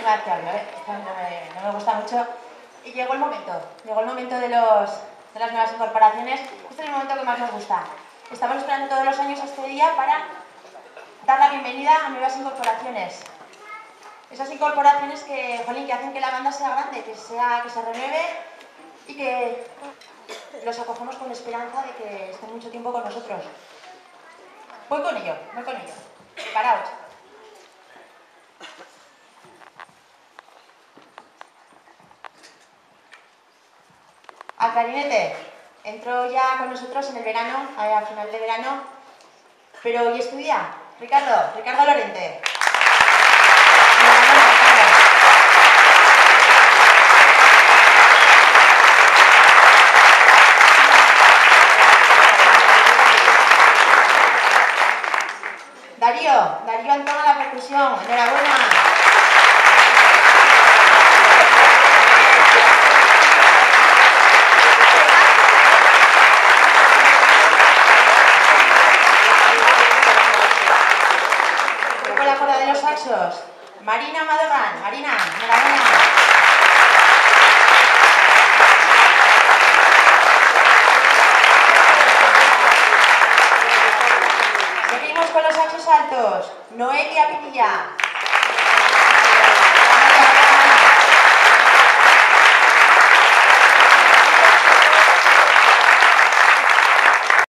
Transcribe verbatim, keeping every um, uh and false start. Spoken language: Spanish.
última vez que hablo, ¿eh? Esto no me, no me gusta mucho. Y llegó el momento, llegó el momento de, los, de las nuevas incorporaciones. Este es el momento que más nos gusta. Estamos esperando todos los años este día para dar la bienvenida a nuevas incorporaciones. Esas incorporaciones que, jolín, que hacen que la banda sea grande, que, sea, que se renueve y que los acogemos con la esperanza de que estén mucho tiempo con nosotros. Voy con ello, voy con ello. Preparaos. Al clarinete. Entró ya con nosotros en el verano, al final de verano, pero hoy estudia. Ricardo, Ricardo Lorente. Darío, Darío Antón a la percusión. Enhorabuena. Con la corda de los saxos. Marina Madorán. Marina, enhorabuena. Seguimos con los saxos altos. Noelia Pinilla.